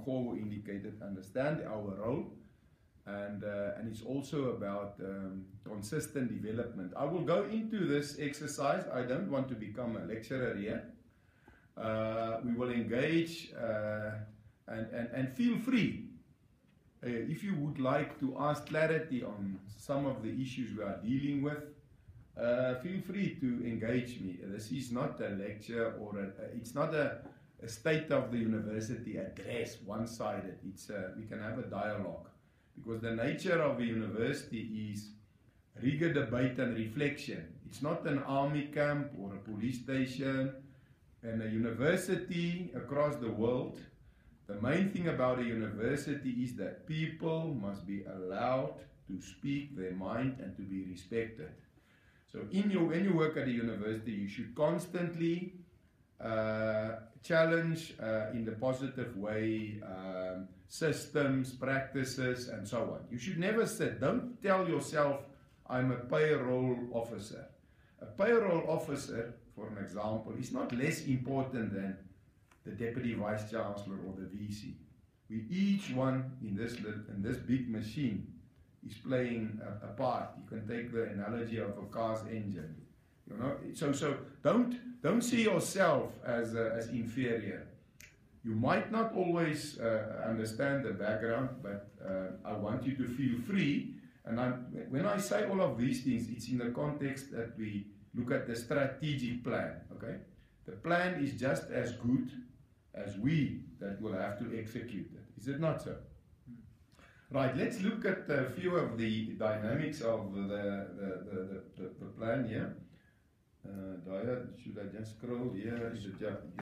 Mokgobo indicated, understand our role, and it's also about consistent development. I will go into this exercise. I don't want to become a lecturer here. We will engage and feel free. If you would like to ask clarity on some of the issues we are dealing with, feel free to engage me. This is not a lecture or it's not a state of the university address, one-sided. We can have a dialogue, because the nature of a university is rigor, debate and reflection. It's not an army camp or a police station. And a university across the world, the main thing about a university is that people must be allowed to speak their mind and to be respected. So when you work at a university, you should constantly challenge in the positive way systems, practices, and so on. You should never sit. Don't tell yourself, I'm a payroll officer. A payroll officer, for an example, is not less important than the Deputy Vice Chancellor or the VC. We each one in this big machine is playing a part. You can take the analogy of a car's engine. You know, so don't see yourself as inferior. You might not always understand the background, but I want you to feel free. And when I say all of these things, it's in the context that we look at the strategic plan. Okay, the plan is just as good as we that will have to execute it. Is it not so? Right. Let's look at a few of the dynamics of the plan here. Should I just scroll here? Is it just